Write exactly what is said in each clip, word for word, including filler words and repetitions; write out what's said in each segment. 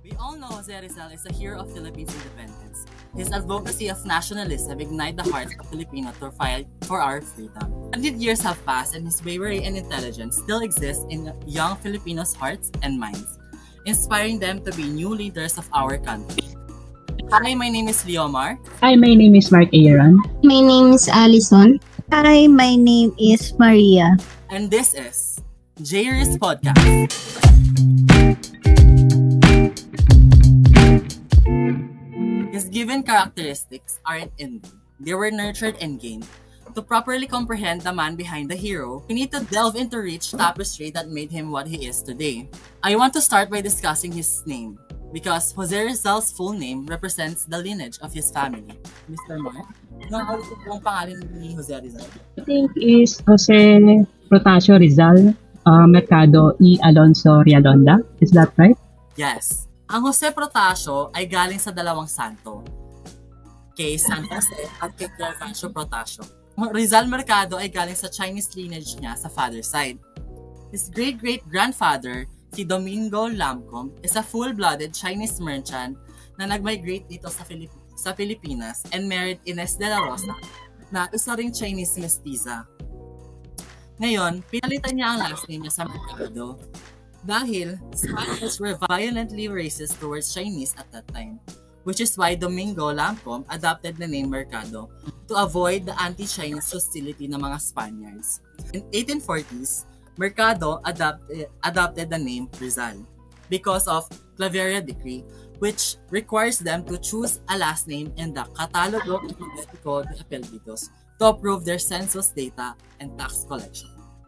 We all know Jose Rizal is a hero of Philippines independence. His advocacy of nationalism ignited the hearts of Filipinos to fight for our freedom. one hundred years have passed and his bravery and intelligence still exist in young Filipinos' hearts and minds, inspiring them to be new leaders of our country. Hi, my name is Leomar. Hi, my name is Mark Aaron. My name is Allison. Hi, my name is Maria. And this is J R S Podcast. His given characteristics aren't innate. They were nurtured and gained. To properly comprehend the man behind the hero, we need to delve into rich tapestry that made him what he is today. I want to start by discussing his name, because Jose Rizal's full name represents the lineage of his family. Mister Mark, ano ang pangalan ni Jose Rizal? I think is Jose Protasio Rizal uh, Mercado y Alonso Rialonda. Is that right? Yes. Ang Jose Protasio ay galing sa dalawang santo, kay San Jose at kay Clairvancio Protasio. Rizal Mercado ay galing sa Chinese lineage niya sa father's side. His great-great-grandfather, si Domingo Lamcom, is a full-blooded Chinese merchant na nag-migrate dito sa, Filip- sa Pilipinas and married Inez de la Rosa, na isa ring Chinese mestiza. Ngayon, pinalitan niya ang last name niya sa Mercado dahil Spaniards were violently racist towards Chinese at that time, which is why Domingo Lamcom adopted the name Mercado to avoid the anti-Chinese hostility ng mga Spaniards. In eighteen forties, Mercado adopted, adopted the name Rizal because of Claveria Decree, which requires them to choose a last name in the Catalogo Alfabetico de Apellidos to approve their census data and tax collection.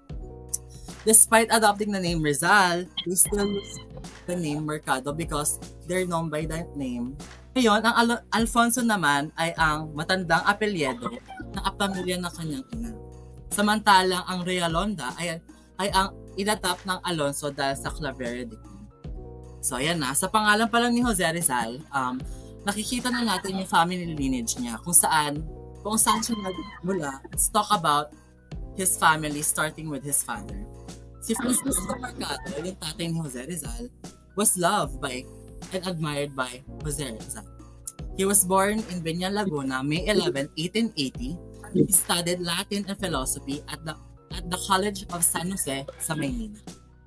Despite adopting the name Rizal, they still use the name Mercado because they're known by that name. Ngayon, ang Al- Alfonso naman ay ang matandang apelyedo ng pamilya ng kanyang ina. Samantalang ang Rialonda ay, ay ang inatap ng Alonso dahil sa Claveria Decree. So, ayan na. Sa pangalan pa lang ni Jose Rizal, um, nakikita na natin yung family lineage niya kung saan, kung saan siya nagmula. Let's talk about his family starting with his father. Si Francisco Mercado, yung tatay ni Jose Rizal, was loved by and admired by Jose Rizal. He was born in Benian, Laguna, May eleventh, eighteen eighty. He studied Latin and philosophy at the at the College of San Jose sa Maynila.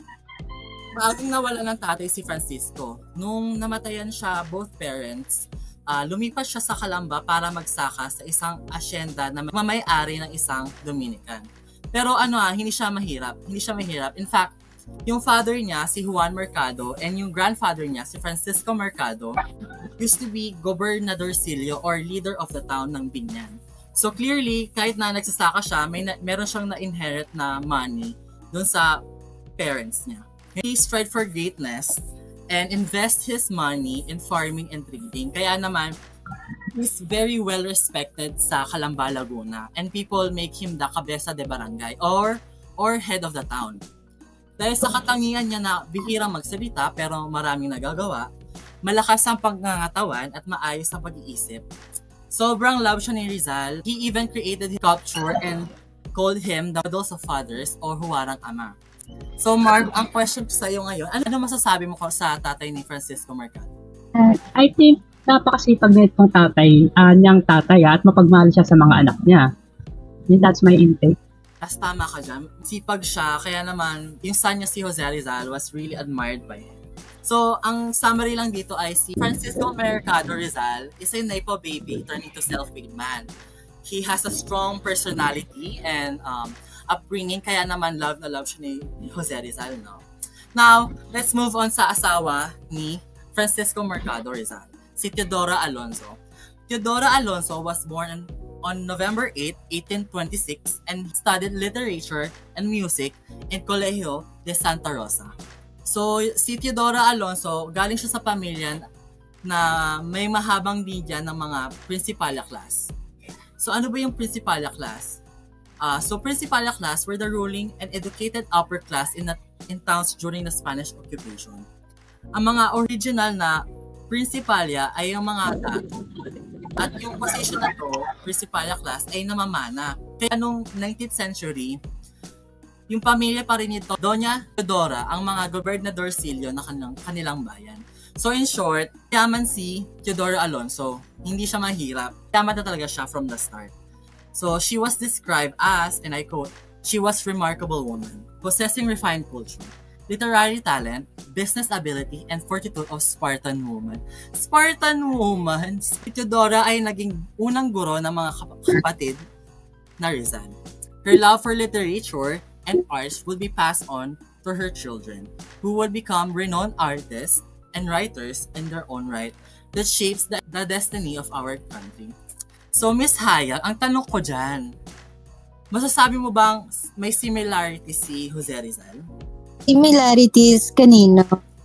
Maagang nawala ng tatay si Francisco. Nung namatayan siya, both parents, uh, lumipas siya sa Calamba para magsaka sa isang asyenda na mamay-ari ng isang Dominican. Pero ano ah, hindi siya mahirap. Hindi siya mahirap. In fact, yung father niya, si Juan Mercado, and yung grandfather niya, si Francisco Mercado, used to be gobernadorcillo or leader of the town ng Binyan. So clearly, kahit na nagsasaka siya, may na, meron siyang na-inherit na money dun sa parents niya. He strive for greatness and invest his money in farming and trading. Kaya naman, he's very well respected sa Calamba, Laguna, and people make him the cabeza de barangay or or head of the town. Dahil sa katangian niya na bihirang magsalita pero maraming nagagawa, malakas ang pangangatawan at maayos ang pag-iisip. Sobrang love siya ni Rizal. He even created his sculpture and called him the models of fathers or huwarang ama. So Mark, ang question ko sa iyo ngayon, ano masasabi mo ko sa tatay ni Francisco Mercado? Uh, I think napakasipag na itong tatay, uh, niyang tatay at mapagmahal siya sa mga anak niya. That's my intake. As tama ka dyan, sipag siya, kaya naman yung son niya si Jose Rizal was really admired by him. So, ang summary lang dito ay si Francisco Mercado Rizal is a Nepo baby turning to self-made man. He has a strong personality and um, upbringing, kaya naman love na love siya ni Jose Rizal. No? Now, let's move on sa asawa ni Francisco Mercado Rizal, si Teodora Alonso. Teodora Alonso was born on November eighth, eighteen twenty-six and studied literature and music in Colegio de Santa Rosa. So, si Teodora Alonso, galing siya sa pamilya na may mahabang linya ng mga Principalya class. So, ano ba yung Principalya class? Uh, so, Principalya class were the ruling and educated upper class in, the, in towns during the Spanish occupation. Ang mga original na Principalya ay yung mga dato. At yung position na to, Principalya class, ay namamana. Kaya nung nineteenth century, yung pamilya pa rin ito, Doña Teodora, ang mga gobernadorcillo na kanilang, kanilang bayan. So in short, yaman si Teodora Alonso. Hindi siya mahirap. Yaman na talaga siya from the start. So she was described as, and I quote, she was remarkable woman, possessing refined culture, literary talent, business ability, and fortitude of Spartan woman. Spartan woman, si Teodora ay naging unang guro ng mga kap- kapatid na Rizal. Her love for literature and arts would be passed on to her children, who would become renowned artists and writers in their own right that shapes the, the destiny of our country. So, Miss Haya, ang tanong ko dyan, masasabi mo bang may similarity si Jose Rizal? Similarities kanino?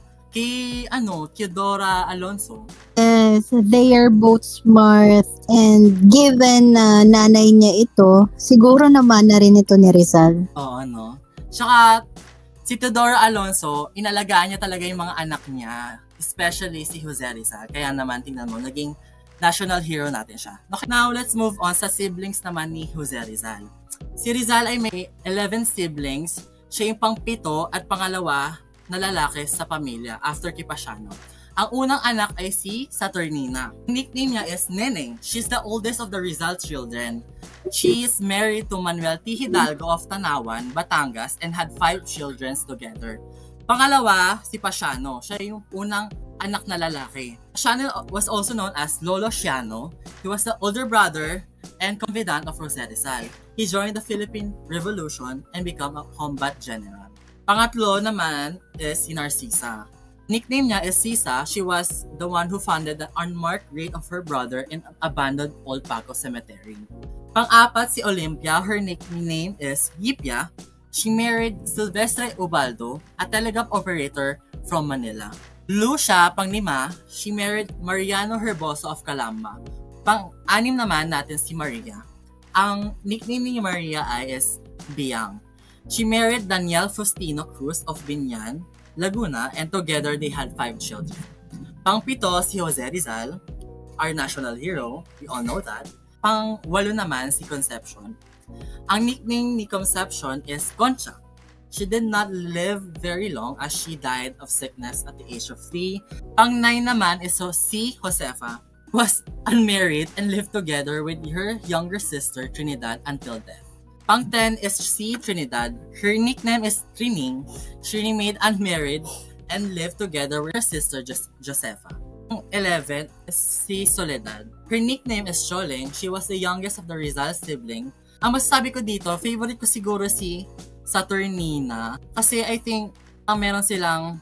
Kay, ano, Teodora Alonso. Yes, they are both smart and given na nanay niya ito, siguro naman na rin ito ni Rizal. Oo, ano. Tsaka, si Teodora Alonso, inalagaan niya talaga yung mga anak niya, especially si Jose Rizal. Kaya naman, tingnan mo, naging national hero natin siya. Okay, now, let's move on sa siblings naman ni Jose Rizal. Si Rizal ay may eleven siblings. Siya yung pang-pito at pangalawa na lalaki sa pamilya after kay Pasiano. Ang unang anak ay si Saturnina. Nickname niya is Neneng. She's the oldest of the Rizal children. She is married to Manuel T. Hidalgo of Tanawan, Batangas, and had five children together. Pangalawa, si Pasiano. Siya yung unang anak na lalaki. Pasiano was also known as Lolo Siano. He was the older brother and confidant of Jose Rizal. He joined the Philippine Revolution and became a combat general. Pangatlo naman is si Narcisa. Nickname niya is Sisa. She was the one who founded the unmarked grave of her brother in an abandoned Old Paco Cemetery. Pang-apat si Olympia. Her nickname is Yipia. She married Silvestre Ubaldo, a telegraph operator from Manila. Lucia, pang-lima, she married Mariano Herboso of Calamba. Pang-anim naman natin si Maria. Ang nickname ni Maria ay is Biang. She married Daniel Faustino Cruz of Binyan, Laguna, and together they had five children. Pang-pito si Jose Rizal, our national hero, we all know that. Pang-walo naman si Concepcion. Ang nickname ni Concepcion is Concha. She did not live very long as she died of sickness at the age of three. Pang-nine naman is si Josefa, was unmarried and lived together with her younger sister Trinidad until death. Pang-ten is si Trinidad. Her nickname is Trining. She remained unmarried and lived together with her sister Jos- Josefa. Pang-eleven is si Soledad. Her nickname is Choleng. She was the youngest of the Rizal sibling. Ang masasabi ko dito, favorite ko siguro si Saturnina kasi I think ang meron silang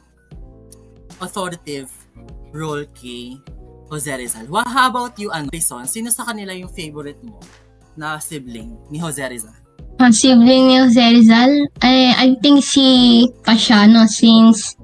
authoritative role kay Jose Rizal. Well, how about you, Anson? Sino sa kanila yung favorite mo na sibling ni Jose Rizal? Ang sibling ni Jose Rizal, I, I think si Pasiano since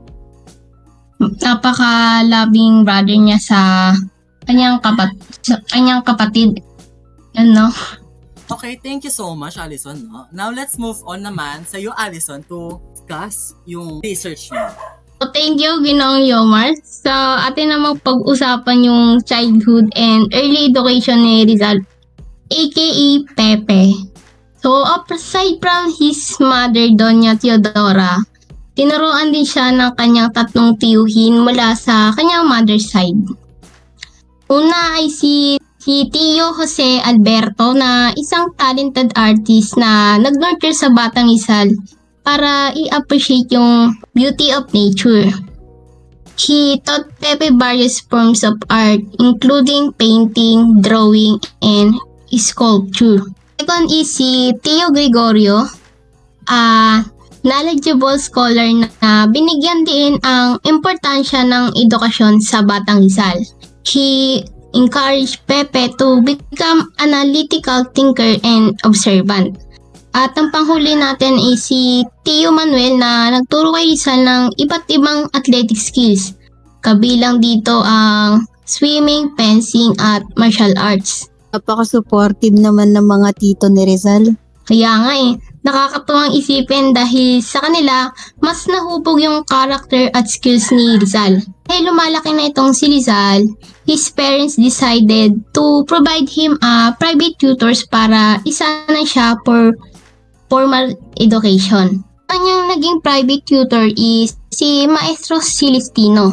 napaka-loving brother niya sa kanyang, kapat, sa kanyang kapatid. Ano? Okay, thank you so much, Alison. No? Now, let's move on naman sa iyo, Alison, to discuss yung research mo. So, thank you, Ginoong Yomar. Sa atin namang pag-usapan yung childhood and early education ni Rizal, aka Pepe. So, aside from his mother, Doña Teodora, tinuruan din siya ng kanyang tatlong tiyuhin mula sa kanyang mother's side. Una ay si, si Tio Jose Alberto na isang talented artist na nag-nurture sa Batang Rizal para i-appreciate yung beauty of nature. He taught Pepe various forms of art including painting, drawing, and sculpture. Second is si Tio Gregorio, a knowledgeable scholar na binigyan din ang importansya ng edukasyon sa Batang Rizal. He encouraged Pepe to become analytical thinker and observant. At ang panghuli natin ay si Tio Manuel na nagturo kay Rizal ng iba't ibang athletic skills. Kabilang dito ang swimming, fencing at martial arts. Napaka-supportive naman ng mga tito ni Rizal. Kaya nga eh, nakakatuwang isipin dahil sa kanila, mas nahubog yung character at skills ni Rizal. Dahil lumalaki na itong si Rizal, his parents decided to provide him a private tutors para isanay siya for formal education. Ang kanyang naging private tutor is si Maestro Celestino.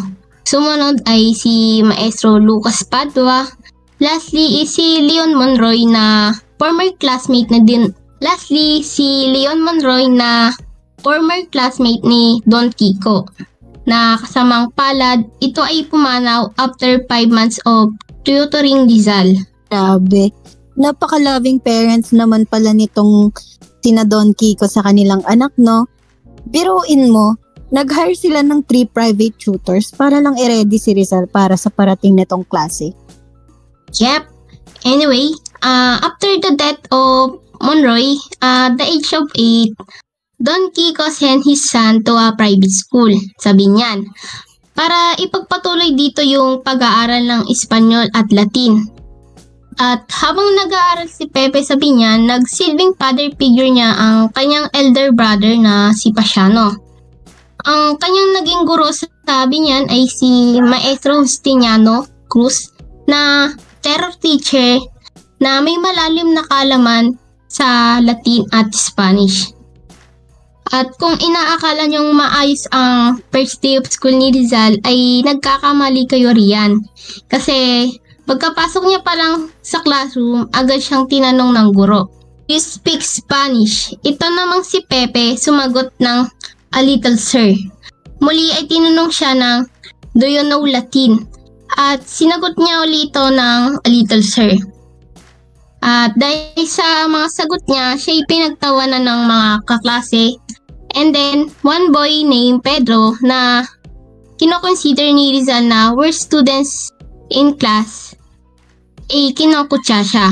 Sumunod ay si Maestro Lucas Padua. Lastly is si Leon Monroy na former classmate na din. Lastly, si Leon Monroy na former classmate ni Don Kiko na kasamang palad. Ito ay pumanaw after five months of tutoring Rizal. Grabe. Napaka-loving parents naman pala nitong sina Don Kiko sa kanilang anak, no? Biruin mo, nag-hire sila ng three private tutors para lang i-ready si Rizal para sa parating nitong klase. Yep. Anyway, uh, after the death of Monroy, at uh, the age of eight, Don Kiko sent his son to a private school sa Binyan para ipagpatuloy dito yung pag-aaral ng Espanyol at Latin. At habang nag-aaral si Pepe sa Binyan, nagsilbing father figure niya ang kanyang elder brother na si Pasiano. Ang kanyang naging guro sa Binyan ay si Maestro Justiniano Cruz na terror teacher na may malalim na kaalaman sa Latin at Spanish. At kung inaakala niyong maayos ang first day of school ni Rizal ay nagkakamali kayo riyan. Kasi pagkapasok niya pa lang sa classroom, agad siyang tinanong ng guro, "You speak Spanish?" Ito namang si Pepe sumagot ng "A little, sir." Muli ay tinanong siya ng "Do you know Latin?" At sinagot niya ulit ito ng "A little, sir." At dahil sa mga sagot niya, siya ay pinagtawanan ng mga kaklase. And then, one boy named Pedro na kinoconsider ni Rizal na worst students in class, ay kinokutya siya.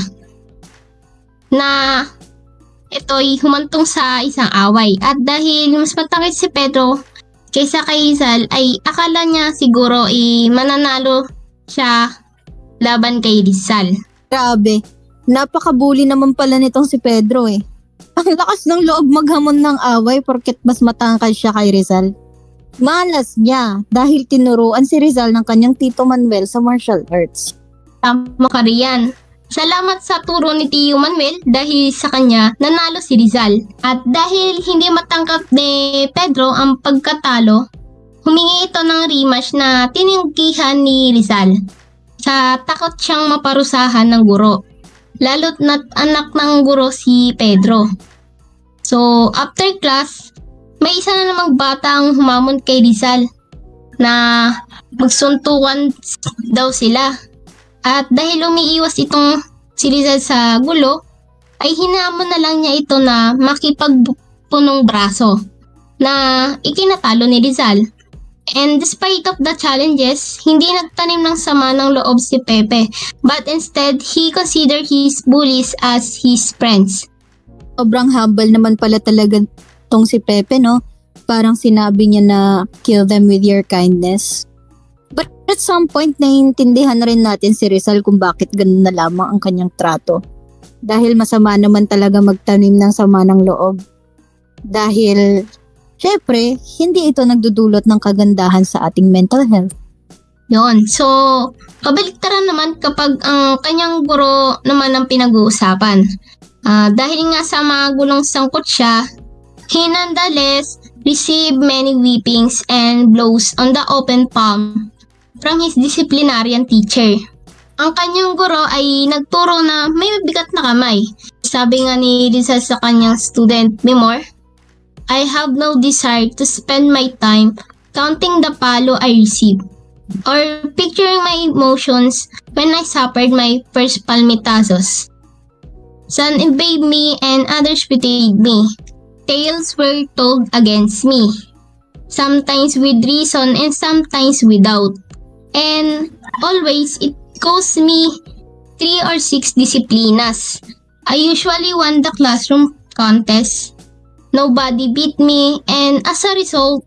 Na ito'y humantong sa isang away. At dahil mas matangkad si Pedro kaysa kay Rizal, ay akala niya siguro ay mananalo siya laban kay Rizal. Grabe. Napakabuli naman pala nitong si Pedro eh. Ang lakas ng loob maghamon ng away porket mas matangkad siya kay Rizal. Malas niya dahil tinuruan si Rizal ng kanyang Tito Manuel sa martial arts. Tama ka riyan. Salamat sa turo ni Tio Manuel dahil sa kanya nanalo si Rizal. At dahil hindi matangkap ni Pedro ang pagkatalo, humingi ito ng rematch na tinanggihan ni Rizal sa takot siyang maparusahan ng guro. Lalo't na't anak ng guro si Pedro. So after class, may isa na namang bata ang humamon kay Rizal na magsuntukan daw sila. At dahil umiiwas itong si Rizal sa gulo, ay hinamon na lang niya ito na makipagpunong braso na ikinatalo ni Rizal. And despite of the challenges, hindi nagtanim ng sama ng loob si Pepe, but instead, he considered his bullies as his friends. Sobrang humble naman pala talaga tong si Pepe, no? Parang sinabi niya na kill them with your kindness. But at some point, naiintindihan na rin natin si Rizal kung bakit ganun na lamang ang kanyang trato. Dahil masama naman talaga magtanim ng sama ng loob. Dahil, syempre, hindi ito nagdudulot ng kagandahan sa ating mental health. Yon. So, kabaliktaran naman kapag ang kanyang guro naman ang pinag-uusapan. Uh, dahil nga sa mga gulong sangkot siya, he nonetheless received many whippings and blows on the open palm from his disciplinarian teacher. Ang kanyang guro ay nagturo na may mabigat na kamay. Sabi nga ni Rizal sa kanyang student Mimor, "I have no desire to spend my time counting the palo I received or picturing my emotions when I suffered my first palmitazos. Some invade me and others betrayed me. Tales were told against me, sometimes with reason and sometimes without. And always it cost me three or six disciplinas. I usually won the classroom contest. Nobody beat me, and as a result,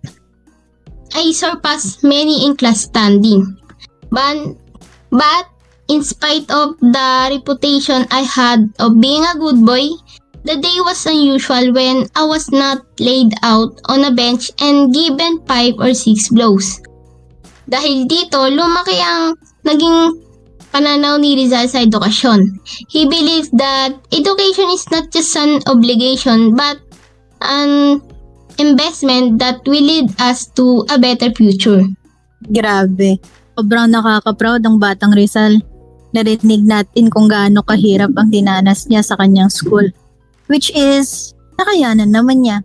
I surpassed many in class standing. But, but in spite of the reputation I had of being a good boy, the day was unusual when I was not laid out on a bench and given five or six blows. Dahil dito, lumaki ang naging pananaw ni Rizal sa edukasyon. He believes that education is not just an obligation but an investment that will lead us to a better future. Grabe. Sobrang nakaka-proud ang Batang Rizal. Narinig natin kung gaano kahirap ang dinanas niya sa kanyang school. Which is, nakayanan naman niya.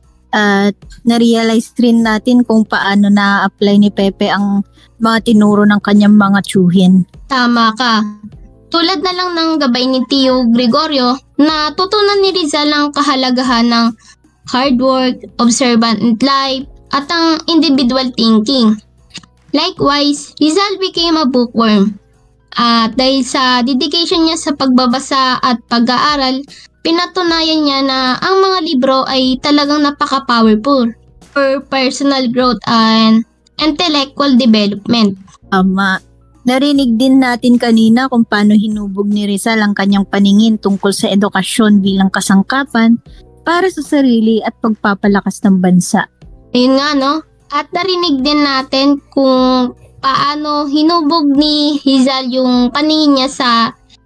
At na-realize rin natin kung paano na-apply ni Pepe ang mga tinuro ng kanyang mga tsuhin. Tama ka. Tulad na lang ng gabay ni Tio Gregorio, na tutunan ni Rizal ang kahalagahan ng hard work, observant life, at ang individual thinking. Likewise, Rizal became a bookworm. At dahil sa dedication niya sa pagbabasa at pag-aaral, pinatunayan niya na ang mga libro ay talagang napaka-powerful for personal growth and intellectual development. Tama. Narinig din natin kanina kung paano hinubog ni Rizal ang kanyang paningin tungkol sa edukasyon bilang kasangkapan para sa sarili at pagpapalakas ng bansa. Ayun nga no, at narinig din natin kung paano hinubog ni Rizal yung paningin niya sa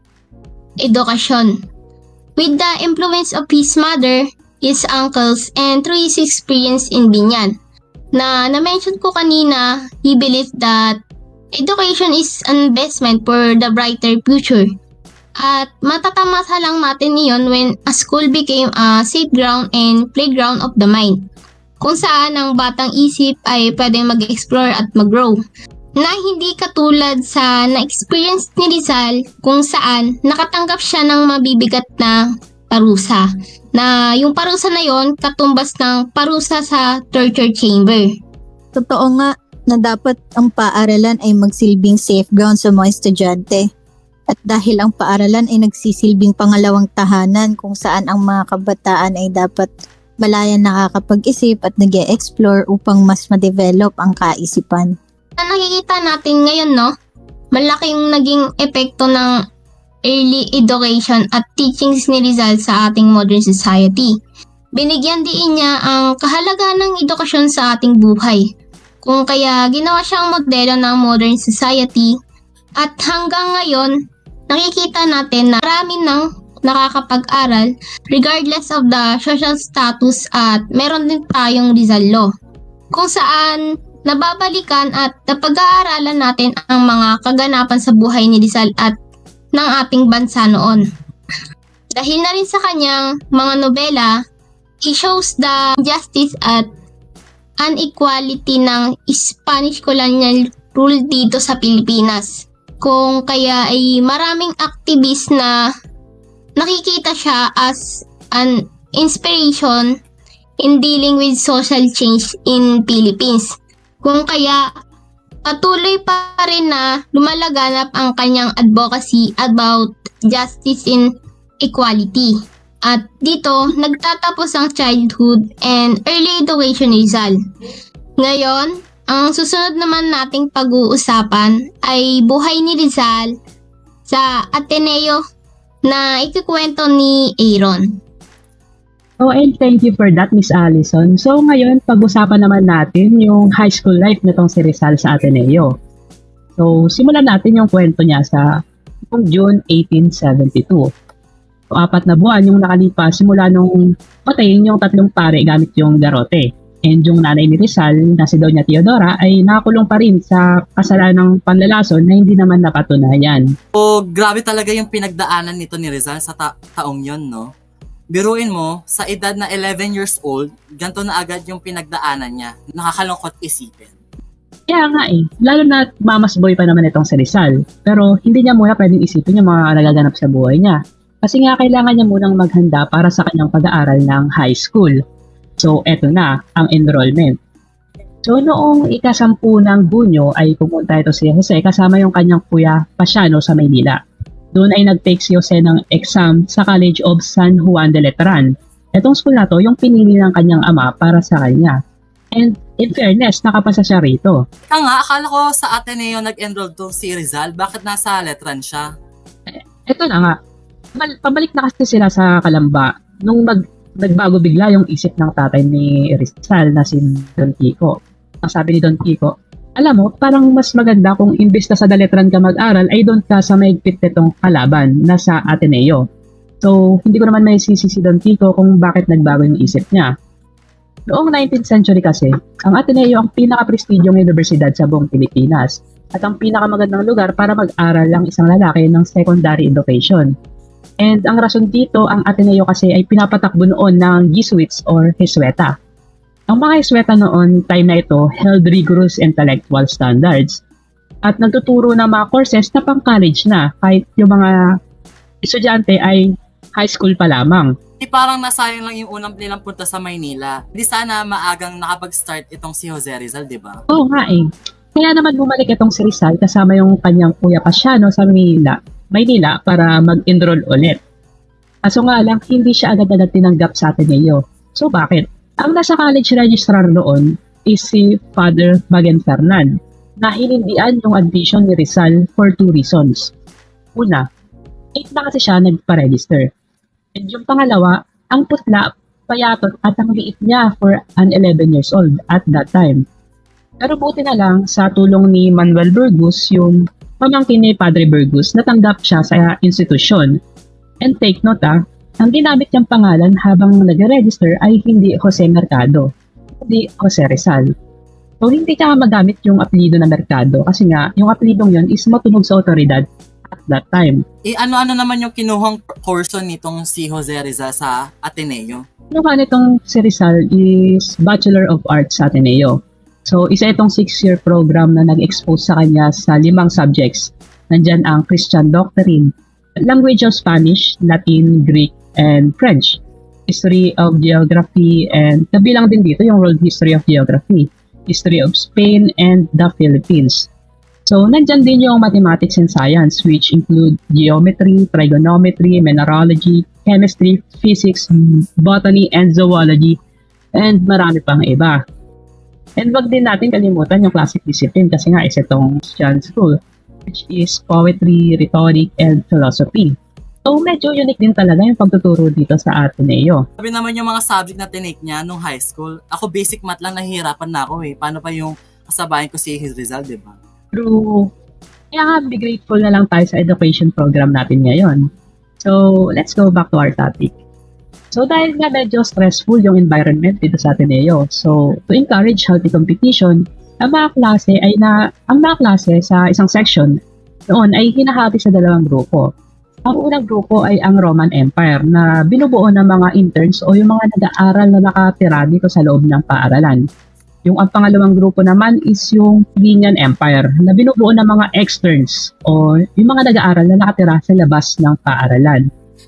edukasyon. With the influence of his mother, his uncles, and through his experience in Binyan, na na-mention ko kanina, he believed that education is an investment for the brighter future. At matatamasa lang natin iyon when a school became a safe ground and playground of the mind, kung saan ang batang isip ay pwedeng mag-explore at mag-grow. Na hindi katulad sa na-experience ni Rizal kung saan nakatanggap siya ng mabibigat na parusa. Na yung parusa na yon katumbas ng parusa sa torture chamber. Totoo nga na dapat ang paaralan ay magsilbing safe ground sa mga estudyante. At dahil ang paaralan ay nagsisilbing pangalawang tahanan kung saan ang mga kabataan ay dapat malayan nakakapag-isip at nag-e-explore upang mas ma-develop ang kaisipan. Na nakikita natin ngayon, no, malaki yung naging epekto ng early education at teachings ni Rizal sa ating modern society. Binigyan din niya ang kahalagahan ng edukasyon sa ating buhay, kung kaya ginawa siyang modelo ng modern society, at hanggang ngayon nakikita natin na marami ng nakakapag-aral regardless of the social status, at meron din tayong Rizal Law, kung saan nababalikan at napag-aaralan natin ang mga kaganapan sa buhay ni Rizal at ng ating bansa noon. Dahil na rin sa kanyang mga nobela, he shows the justice at inequality ng Spanish colonial rule dito sa Pilipinas. Kung kaya ay maraming activist na nakikita siya as an inspiration in dealing with social change in Philippines. Kung kaya patuloy pa rin na lumalaganap ang kanyang advocacy about justice and equality. At dito, nagtatapos ang childhood and early education ni Rizal. Ngayon, ang susunod naman nating pag-uusapan ay buhay ni Rizal sa Ateneo na ikikwento ni Aaron. Oh, and thank you for that, Miss Allison. So ngayon, pag-usapan naman natin yung high school life nitong si Rizal sa Ateneo. So simulan natin yung kwento niya sa June eighteen seventy-two. So apat na buwan yung nakalipas simula nung patayin yung tatlong pare gamit yung garote. And yung nanay ni Rizal, na si Doña Teodora, ay nakakulong pa rin sa kasalanang panlalason na hindi naman napatunayan. So grabe talaga yung pinagdaanan nito ni Rizal sa ta- taong yon, no? Biruin mo, sa edad na eleven years old, ganito na agad yung pinagdaanan niya. Nakakalungkot isipin. Kaya nga eh, lalo na mamas boy pa naman itong si Rizal. Pero hindi niya muna pwedeng isipin yung mga nagaganap sa buhay niya. Kasi nga kailangan niya munang maghanda para sa kanyang pag-aaral ng high school. So eto na, ang enrollment. So noong ikasampu ng Hunyo ay pumunta ito si Jose kasama yung kanyang kuya Pasiano sa Maynila. Doon ay nag-take si Jose ng exam sa College of San Juan de Letran. Itong school na to, yung pinili ng kanyang ama para sa kanya. And in fairness, nakapasa siya rito. Kaya nga, akala ko sa Ateneo nag-enroll to si Rizal. Bakit nasa Letran siya? Eh, ito na nga. Pabalik na kasi sila sa Kalamba. Nung nag, nagbago bigla yung isip ng tatay ni Rizal na si Don Kiko. Ang sabi ni Don Kiko, alam mo, parang mas maganda kung imbes na sa Daletran ka mag-aral, ay doon ka sa maigpit nitong kalaban na sa Ateneo. So, hindi ko naman may sisi si Don Kiko kung bakit nagbago yung isip niya. Noong nineteenth century kasi, ang Ateneo ang pinaka-prestigyong universidad sa buong Pilipinas at ang pinakamagandang lugar para mag-aral ang isang lalaki ng secondary education. And ang rason dito, ang Ateneo kasi ay pinapatakbo noon ng Jesuits or Jesueta. Ang mga Jesueta noon, time na ito, held rigorous intellectual standards at nagtuturo ng mga courses na pang-college na kahit yung mga estudyante ay high school pa lamang. Di parang nasayang lang yung unang nilang punta sa Maynila. Di sana maagang nakapag-start itong si Jose Rizal, di ba? Oo nga eh. Kaya naman bumalik itong si Rizal kasama yung kanyang kuya Casiano sa Maynila, Maynila para mag-enroll ulit. Kaso nga lang, hindi siya agad-agad tinanggap sa Ateneo. So bakit? Ang nasa college registrar noon is si Father Magen Fernan na hinindian yung admission ni Rizal for two reasons. Una, eight na kasi siya nagpa-register. And yung pangalawa, ang putla, payatot at ang liit niya for an eleven years old at that time. Pero buti na lang sa tulong ni Manuel Burgos, yung pamangkin ni Padre Burgos, natanggap siya sa institusyon. And take note ah, ang ginamit niyang pangalan habang nag-register ay hindi Jose Mercado, hindi Jose Rizal. So hindi niya magamit yung apelido na Mercado kasi nga yung apelidong yun is matunog sa otoridad at that time. Eh ano-ano naman yung kinuhang kurso nitong si Jose Rizal sa Ateneo? Kinuha nitong si Rizal is Bachelor of Arts sa Ateneo. So isa itong six-year program na nag-expose sa kanya sa limang subjects. Nandyan ang Christian Doctrine, Language of Spanish, Latin, Greek, and French, History of Geography, and kabilang din dito yung World History of Geography, History of Spain, and the Philippines. So, nandyan din yung mathematics and science, which include geometry, trigonometry, mineralogy, chemistry, physics, botany, and zoology, and marami pang iba. And wag din natin kalimutan yung classic discipline kasi nga is itong Christian school, which is poetry, rhetoric, and philosophy. So, medyo unique din talaga yung pagtuturo dito sa Ateneo. Sabi naman yung mga subject na tinake niya nung high school, ako basic math lang nahihirapan na ako eh. Paano pa yung kasabayan ko si Rizal, di ba? True. Kaya nga, be grateful na lang tayo sa education program natin ngayon. So, let's go back to our topic. So, dahil nga medyo stressful yung environment dito sa Ateneo, so, to encourage healthy competition, ang mga klase ay na, ang mga klase sa isang section noon ay hinahati sa dalawang grupo. Ang unang grupo ay ang Roman Empire na binubuo ng mga interns o yung mga nag-aaral na nakatira dito sa loob ng paaralan. Yung ang pangalawang grupo naman is yung Plinian Empire na binubuo ng mga externs o yung mga nag-aaral na nakatira sa labas ng paaralan.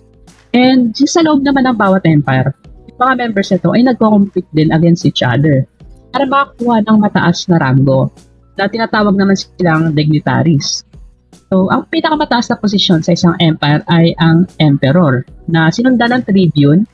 And sa loob naman ng bawat empire, yung mga members nito ay nagko-compete din against each other para makakuha ng mataas na rango na tinatawag naman silang dignitaries. So, ang pinakamataas na posisyon sa isang empire ay ang emperor na sinundan ng tribune,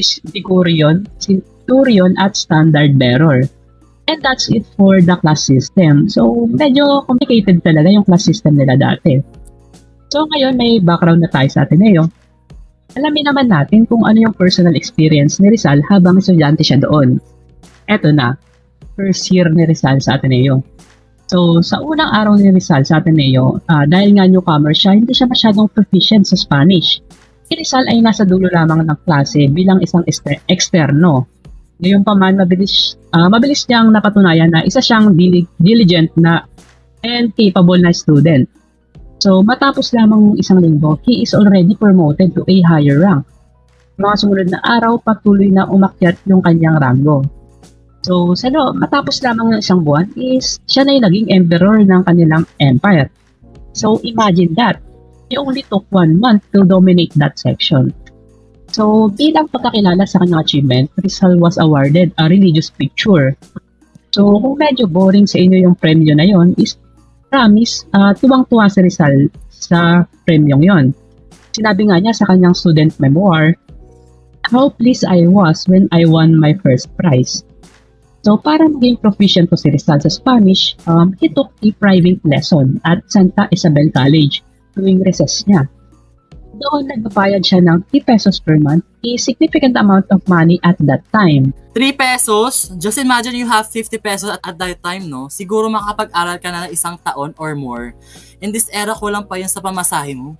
decurion, centurion at standard bearer. And that's it for the class system. So, medyo complicated talaga yung class system nila dati. So, ngayon may background na tayo sa Ateneo. Alamin naman natin kung ano yung personal experience ni Rizal habang estudyante siya doon. Eto na, first year ni Rizal sa Ateneo. So, sa unang araw ni Rizal sa Ateneo, uh, dahil nga newcomer siya, hindi siya masyadong proficient sa Spanish. Si Rizal ay nasa dulo lamang ng klase bilang isang exter- externo. Ngayon pa man, mabilis, uh, mabilis niyang napatunayan na isa siyang dili- diligent na and capable na student. So, matapos lamang isang linggo, he is already promoted to a higher rank. Mga sumunod na araw, patuloy na umakyat yung kanyang rango. So, sa lo, matapos lamang ng isang buwan is siya na yung naging emperor ng kanilang empire. So, imagine that. He only took one month to dominate that section. So, bilang pagkakilala sa kanyang achievement, Rizal was awarded a religious picture. So, kung medyo boring sa inyo yung premyo na yon, is promise, uh, tuwang-tuwa si Rizal sa premyong yon. Sinabi nga niya sa kanyang student memoir, "How pleased I was when I won my first prize." So, para maging proficient po si Rizal sa Spanish, um, he took a private lesson at Santa Isabel College tuwing recess niya. Doon nagbabayad siya ng three pesos per month, a significant amount of money at that time. three pesos? Just imagine you have fifty pesos at, at that time, no? Siguro makapag-aral ka na ng isang taon or more. In this era, kulang pa yun sa pamasahe mo.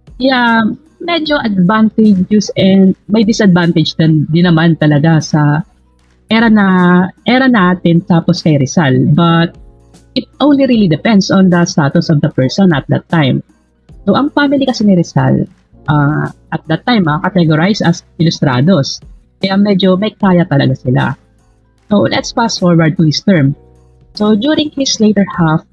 Yeah, medyo advantageous and may disadvantage din, din naman talaga sa era na era natin tapos kay Rizal, but it only really depends on the status of the person at that time. So ang family kasi ni Rizal uh, at that time uh, categorized as ilustrados, kaya medyo may kaya talaga sila. So let's fast forward to his term. So during his later half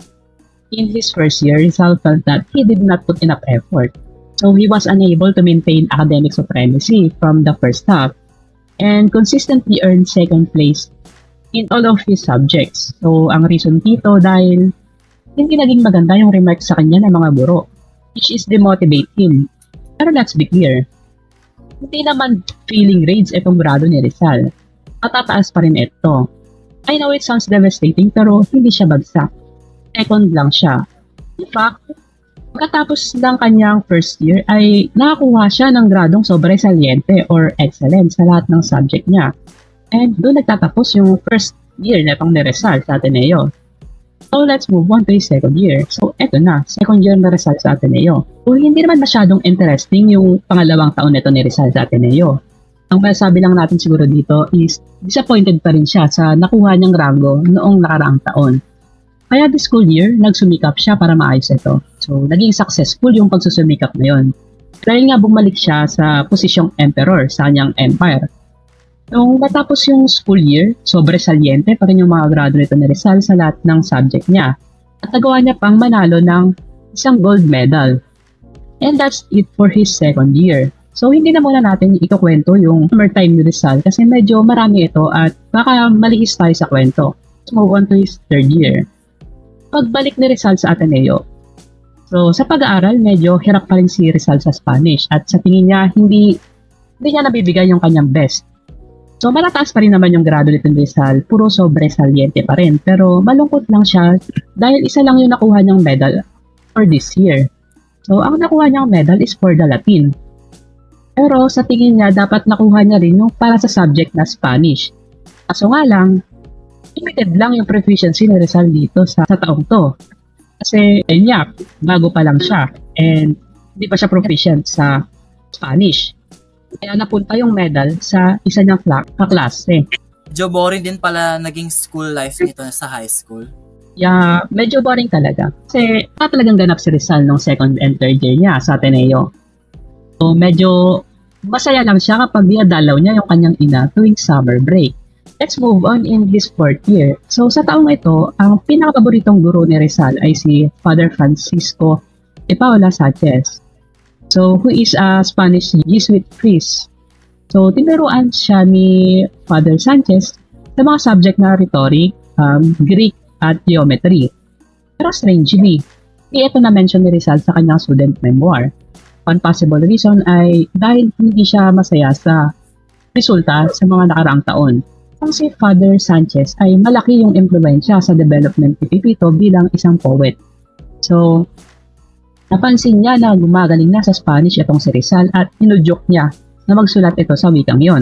in his first year, Rizal felt that he did not put enough effort. So he was unable to maintain academic supremacy from the first half and consistently earned second place in all of his subjects. So ang reason dito dahil hindi naging maganda yung remarks sa kanya ng mga guro, which is demotivate him. Pero let's be clear, hindi naman failing grades itong grado ni Rizal. Matataas pa rin ito. I know it sounds devastating pero hindi siya bagsak. Second lang siya. In fact, pagkatapos ng kanyang first year ay nakakuha siya ng gradong sobresaliente or excellent sa lahat ng subject niya. And doon nagtatapos yung first year na itong ni Rizal sa Ateneo. So let's move on to his second year. So eto na, second year na Rizal sa Ateneo. So hindi naman masyadong interesting yung pangalawang taon nito ni Rizal sa Ateneo. Ang masasabi lang natin siguro dito is disappointed pa rin siya sa nakuha niyang rango noong nakaraang taon. Kaya this school year, nagsumikap siya para maayos ito. So, naging successful yung pagsusumikap na yun. Dahil nga bumalik siya sa posisyong emperor sa kanyang empire. Nung matapos yung school year, sobresaliente pa rin yung mga grado nito ni Rizal sa lahat ng subject niya. At nagawa niya pang manalo ng isang gold medal. And that's it for his second year. So, hindi na muna natin ikukwento yung summer time ni Rizal kasi medyo marami ito at baka malihis tayo sa kwento. Let's move on to his third year. Pagbalik ni Rizal sa Ateneo. So, sa pag-aaral, medyo hirap pa rin si Rizal sa Spanish at sa tingin niya, hindi, hindi niya nabibigay yung kanyang best. So, malataas pa rin naman yung grado nito ni Rizal, puro sobresaliente pa rin, pero malungkot lang siya dahil isa lang yung nakuha niyang medal for this year. So, ang nakuha niyang medal is for the Latin. Pero sa tingin niya, dapat nakuha niya rin yung para sa subject na Spanish. Kaso nga lang, limited lang yung proficiency ni Rizal dito sa, sa taong to. Kasi, eh, yeah, bago pa lang siya and hindi pa siya proficient sa Spanish. Kaya napunta yung medal sa isa niyang kaklase. Medyo boring din pala naging school life nito sa high school. Yeah, medyo boring talaga. Kasi pa talagang ganap si Rizal nung second and third year niya sa Ateneo. So, medyo masaya lang siya kapag dinadalaw niya yung kanyang ina tuwing summer break. Let's move on in his fourth year. So sa taong ito, ang pinakapaboritong guro ni Rizal ay si Father Francisco de Paula Sanchez. So who is a Spanish Jesuit priest. So tinuruan siya ni Father Sanchez sa mga subject na rhetoric, um, Greek at geometry. Pero strangely, hindi ito na-mention ni Rizal sa kanyang student memoir. One possible reason ay dahil hindi siya masaya sa resulta sa mga nakaraang taon. Ang si Father Sanchez ay malaki yung impluwensya sa development ni Pipito bilang isang poet. So, napansin niya na gumagaling na sa Spanish itong si Rizal at inudyok niya na magsulat ito sa wikang yon.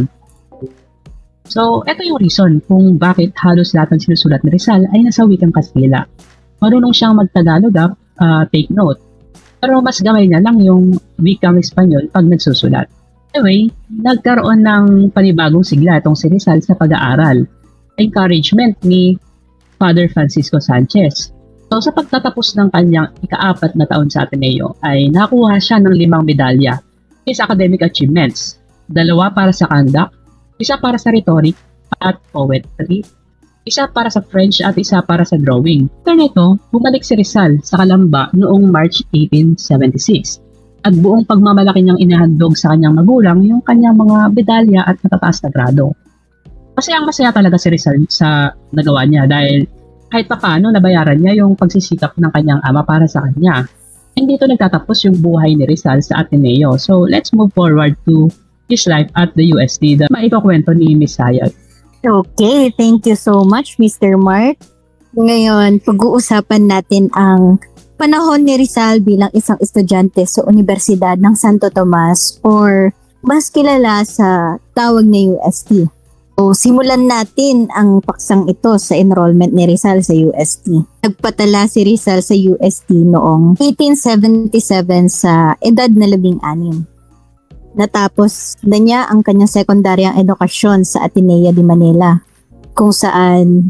So, ito yung reason kung bakit halos lahat ng sinusulat ni Rizal ay nasa wikang Kastila. Marunong siyang magtagalog, uh, take note. Pero mas gamay niya lang yung wikang Espanyol pag nagsusulat. Anyway, nagkaroon ng panibagong sigla itong si Rizal sa pag-aaral. Encouragement ni Father Francisco Sanchez. So sa pagtatapos ng kanyang ikaapat na taon sa Ateneo ay nakuha siya ng limang medalya sa academic achievements. Dalawa para sa conduct, isa para sa rhetoric at poetry, isa para sa French at isa para sa drawing. After nito, bumalik si Rizal sa Calamba noong March eighteen seventy-six. At buong pagmamalaki niyang inahandog sa kanyang magulang yung kanyang mga medalya at matataas na grado. Kasi ang masaya talaga si Rizal sa nagawa niya dahil kahit papaano nabayaran niya yung pagsisikap ng kanyang ama para sa kanya. And dito nagtatapos yung buhay ni Rizal sa Ateneo. So let's move forward to his life at the U S T na maikukwento ni Miss Sayag. Okay, thank you so much, Mister Mark. Ngayon, pag-uusapan natin ang panahon ni Rizal bilang isang estudyante sa Universidad ng Santo Tomas or mas kilala sa tawag na U S T. So, simulan natin ang paksang ito sa enrollment ni Rizal sa U S T. Nagpatala si Rizal sa U S T noong eighteen seventy-seven sa edad na labing anim. Natapos na niya ang kanyang sekundaryang edukasyon sa Ateneo de Manila. kung saan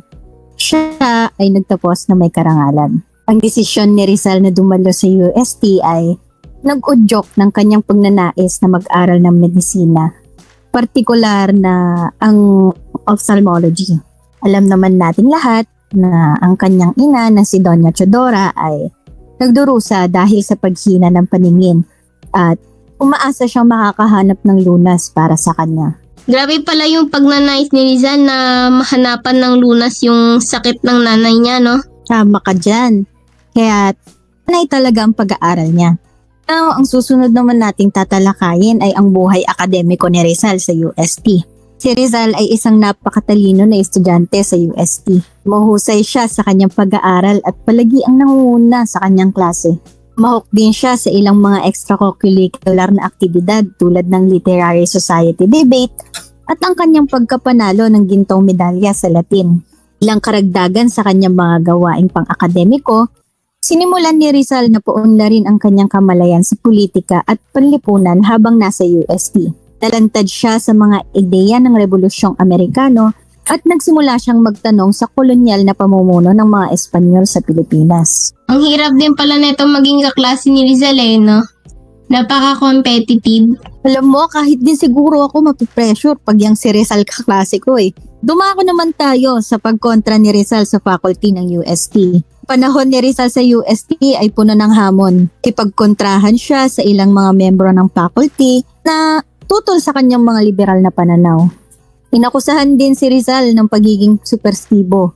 siya ay nagtapos na may karangalan. Ang desisyon ni Rizal na dumalo sa U S T ay nag-udyok ng kanyang pagnanais na mag-aral ng medisina, partikular na ang ophthalmology. Alam naman nating lahat na ang kanyang ina na si Doña Chodora ay nagdurusa dahil sa paghina ng paningin at umaasa siyang makakahanap ng lunas para sa kanya. Grabe pala yung pagnanais ni Rizal na mahanapan ng lunas yung sakit ng nanay niya, no? Tama ka dyan. Kaya tanay talaga ang pag-aaral niya. Now, ang susunod naman nating tatalakayin ay ang buhay akademiko ni Rizal sa U S T. Si Rizal ay isang napakatalino na estudyante sa U S T. Mahusay siya sa kanyang pag-aaral at palagi ang nangunguna sa kanyang klase. Mahok din siya sa ilang mga extracurricular na aktibidad tulad ng Literary Society Debate at ang kanyang pagkapanalo ng gintong medalya sa Latin. Ilang karagdagan sa kanyang mga gawaing pang-akademiko, sinimulan ni Rizal na puunlarin ang kanyang kamalayan sa politika at panlipunan habang nasa U S T. Talantad siya sa mga ideya ng Rebolusyong Amerikano at nagsimula siyang magtanong sa kolonyal na pamumuno ng mga Espanyol sa Pilipinas. Ang hirap din pala nito maging kaklase ni Rizal eh, no? Napaka-competitive. Alam mo, kahit din siguro ako mapipressure pag yung si Rizal kaklase ko eh. Dumako naman tayo sa pagkontra ni Rizal sa faculty ng U S T. Panahon ni Rizal sa U S T ay puno ng hamon. Kipagkontrahan siya sa ilang mga membro ng faculty na tutol sa kanyang mga liberal na pananaw. Inakusahan din si Rizal ng pagiging superstibo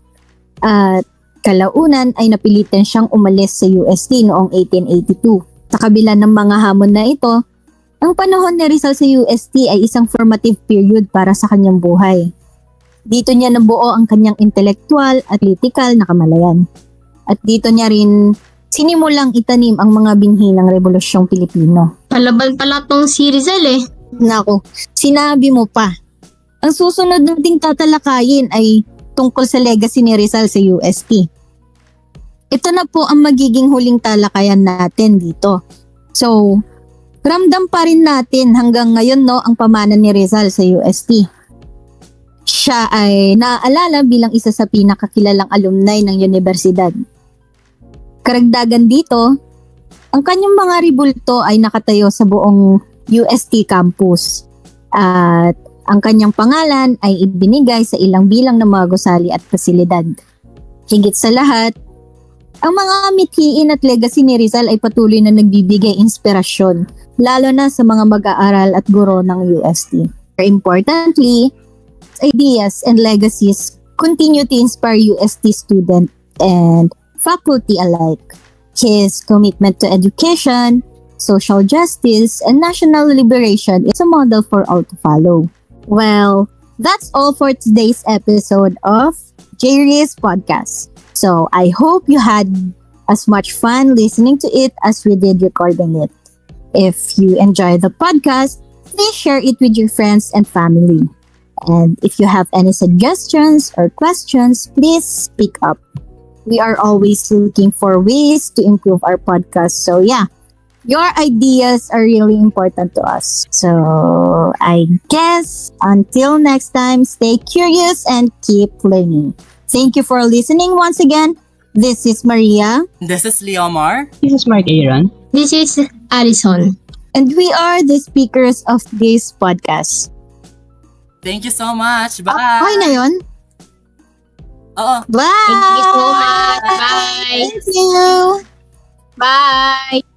at kalaunan ay napilitan siyang umalis sa U S T noong eighteen eighty-two. Sa kabila ng mga hamon na ito, ang panahon ni Rizal sa U S T ay isang formative period para sa kanyang buhay. Dito niya nabuo ang kanyang intelektual at political na kamalayan. At dito niya rin sinimulang itanim ang mga binhi ng Rebolusyong Pilipino. Palabal pala tong si Rizal eh. Nako, sinabi mo pa. Ang susunod nating tatalakayin ay tungkol sa legacy ni Rizal sa U S T. Ito na po ang magiging huling talakayan natin dito. So, ramdam pa rin natin hanggang ngayon no ang pamana ni Rizal sa U S T. Siya ay naaalala bilang isa sa pinakakilalang alumni ng universidad. Karagdagan dito, ang kanyang mga ribulto ay nakatayo sa buong U S T campus at ang kanyang pangalan ay ibinigay sa ilang bilang ng mga gusali at pasilidad. Higit sa lahat, ang mga mithiin at legacy ni Rizal ay patuloy na nagbibigay inspirasyon, lalo na sa mga mag-aaral at guro ng U S T. Importantly, ideas and legacies continue to inspire U S T students and faculty alike. His commitment to education, social justice, and national liberation is a model for all to follow. Well, that's all for today's episode of Jerry's podcast. So I hope you had as much fun listening to it as we did recording it. If you enjoy the podcast, please share it with your friends and family. And if you have any suggestions or questions, please speak up. We are always looking for ways to improve our podcast. So yeah, your ideas are really important to us. So I guess until next time, stay curious and keep learning. Thank you for listening once again. This is Maria. This is Leomar. This is Mark Aaron. This is Allison. And we are the speakers of this podcast. Thank you so much. Bye. Ah, okay na yun? Oo. Bye! Thank you so much. Bye. Thank you! Bye.